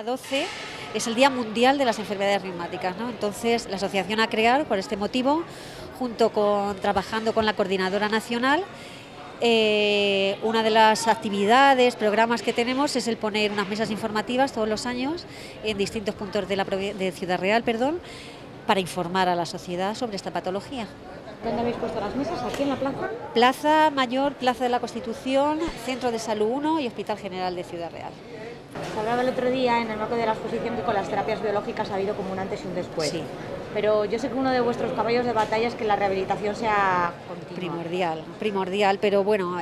día 12 es el Día Mundial de las Enfermedades Reumáticas, ¿no? Entonces, la asociación ha creado, por este motivo, trabajando con la Coordinadora Nacional, una de las actividades, programas que tenemos es el poner unas mesas informativas todos los años en distintos puntos de Ciudad Real, para informar a la sociedad sobre esta patología. ¿Dónde habéis puesto las mesas? ¿Aquí en la plaza? Plaza Mayor, Plaza de la Constitución, Centro de Salud 1 y Hospital General de Ciudad Real. Se hablaba el otro día en el marco de la exposición que con las terapias biológicas ha habido como un antes y un después. Sí. Pero yo sé que uno de vuestros caballos de batalla es que la rehabilitación sea continua. Primordial, pero bueno,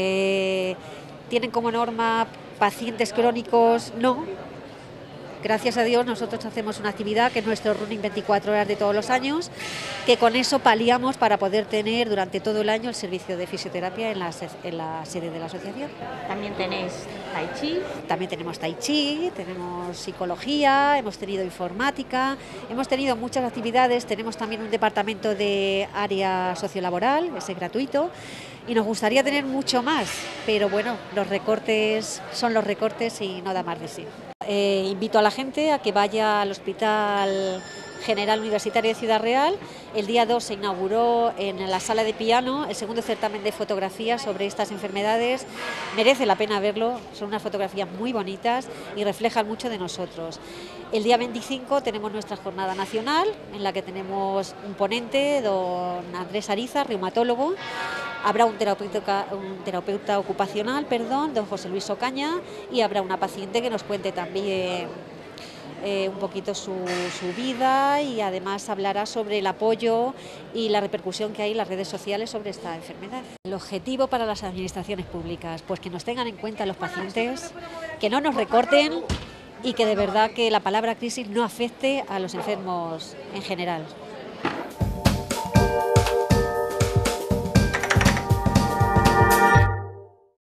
tienen como norma pacientes crónicos, no. Gracias a Dios nosotros hacemos una actividad que es nuestro running 24 horas de todos los años, que con eso paliamos para poder tener durante todo el año el servicio de fisioterapia en la sede de la asociación. También tenéis tai chi. También tenemos tai chi, tenemos psicología, hemos tenido informática, hemos tenido muchas actividades, tenemos también un departamento de área sociolaboral, ese es gratuito, y nos gustaría tener mucho más, pero bueno, los recortes son los recortes y no da más de sí. Invito a la gente a que vaya al Hospital General Universitario de Ciudad Real. El día 2 se inauguró en la sala de piano el segundo certamen de fotografías sobre estas enfermedades. Merece la pena verlo, son unas fotografías muy bonitas y reflejan mucho de nosotros. El día 25 tenemos nuestra jornada nacional, en la que tenemos un ponente, don Andrés Ariza, reumatólogo. Habrá un terapeuta ocupacional, don José Luis Ocaña, y habrá una paciente que nos cuente también un poquito su vida, y además hablará sobre el apoyo y la repercusión que hay en las redes sociales sobre esta enfermedad. El objetivo para las administraciones públicas, pues que nos tengan en cuenta los pacientes, que no nos recorten y que de verdad que la palabra crisis no afecte a los enfermos en general.